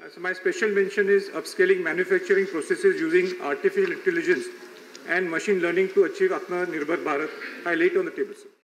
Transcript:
So my special mention is upscaling manufacturing processes using artificial intelligence and machine learning to achieve Atmanirbhar Bharat. I lay it on the table, sir.